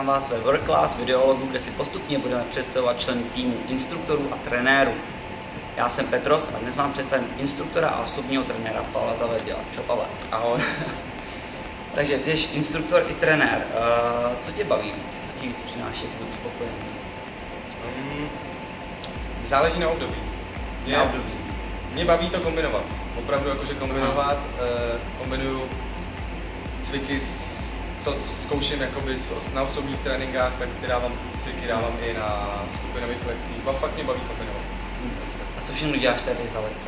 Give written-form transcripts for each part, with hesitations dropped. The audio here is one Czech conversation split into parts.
vítám vás ve Work Class videologu, kde si postupně budeme představovat členy týmu instruktorů a trenérů. Já jsem Petros a dnes vám představím instruktora a osobního trenéra Pavla Zaverdila. Čau, Pavle. Ahoj. Takže ty jsi instruktor i trenér. Co tě baví víc? Co ti víc přináší uspokojení? Záleží na období. Mě baví to kombinovat. Opravdu jakože kombinovat. Kombinuju cviky, co zkouším jakoby na osobních tréninkách, tak ty dávám cviky, dávám i na skupinových lekcích. Fakt mě baví kombinovat. A co všechno děláš tady za lekce?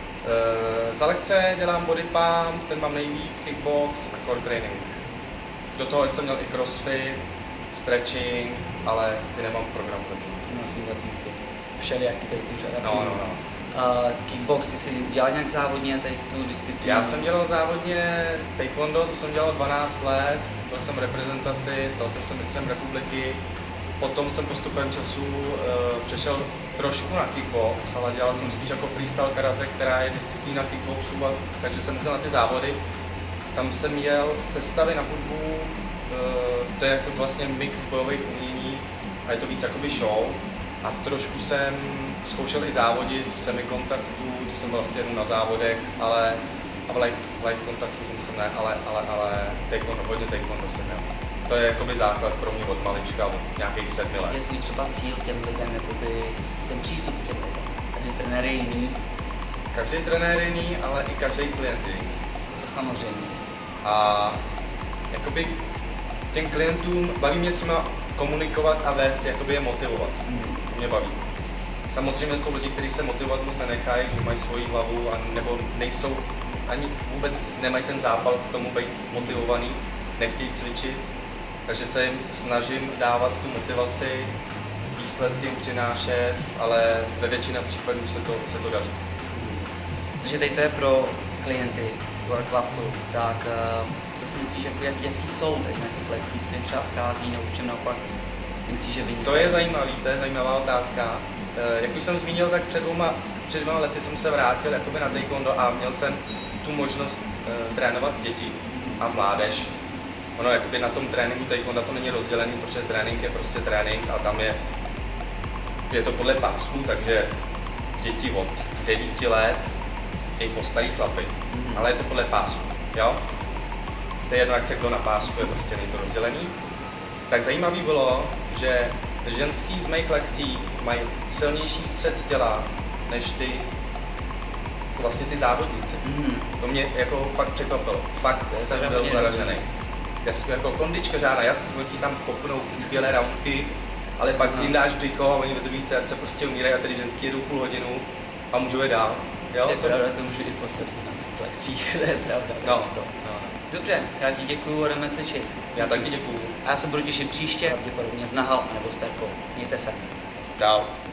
Za lekce dělám body pump, ten mám nejvíc, kickbox a core training. Do toho jsem měl i crossfit, stretching, ale ty nemám v programu taky. No, jsem takový ty všelijaký tady ty už adaptivní. No. Kickbox, ty jsi dělal nějak závodně tady z tu disciplínu? Já jsem dělal závodně taekwondo, to jsem dělal 12 let, byl jsem v reprezentaci, stal jsem se mistrem republiky. Potom jsem postupem času přešel trošku na kickbox, ale dělal jsem spíš jako freestyle karate, která je disciplína kickboxu, takže jsem jel na ty závody. Tam jsem jel sestavy na hudbu, to je jako vlastně mix bojových umění a je to víc jakoby show. A trošku jsem zkoušel i závodit v semikontaktu, to jsem byl vlastně jenom na závodech, ale a v light kontaktu jsem ne, ale taekwondo, hodně taekwondo jsem měl. To je jakoby základ pro mě od malička, od nějakých 7 let. Je tvůj třeba cíl těm lidem, jakoby ten přístup k těm lidem? Každý trenér je jiný? Každý trenér je jiný, ale i každý klient je jiný. To samozřejmě. A jakoby těm klientům baví mě s nimi komunikovat a vést, jakoby je motivovat. Mě baví. Samozřejmě jsou lidi, kteří se motivovat moc nenechají, že mají svoji hlavu a nebo nejsou, ani vůbec nemají ten zápal k tomu být motivovaný, nechtějí cvičit. Takže se jim snažím dávat tu motivaci, výsledky jim přinášet, ale ve většině případů se to daří. Takže tady to je pro klienty Work Classu, tak co si myslíš, jaký jsou tady na těch lekcích, co jim třeba schází, nebo v čem naopak si myslíš, že vynikají? To je zajímavá otázka. Jak už jsem zmínil, tak před dvěma lety jsem se vrátil jakoby na taekwondo a měl jsem tu možnost trénovat děti a mládež. Ono jakoby na tom tréninku taekwondo to není rozdělený, protože trénink je prostě trénink a tam je to podle pásů, takže děti od 9 let i po starý chlapy, ale je to podle pásů, jo? To je jedno, jak se kdo napáskuje, prostě není to rozdělený. Tak zajímavý bylo, že ženský z mých lekcí mají silnější střed těla než ty závodníci. To mě jako fakt překvapilo, fakt jsem byl zaražený. Jako kondička žádná, jasně, ti tam kopnou skvělé roundky, ale pak jim dáš břicho a oni ve druhé srdce prostě umírají a tady ženský jedou půl hodinu a můžou je dál. Jo? To je pravda, to můžu i potvrdit na svých lekcích, to je pravda. No. Dobře, já ti děkuju a jdeme cvičit. Já taky děkuju. A já se budu těšit příště, pravděpodobně s Nahal nebo s Terkou. Mějte se. Dál.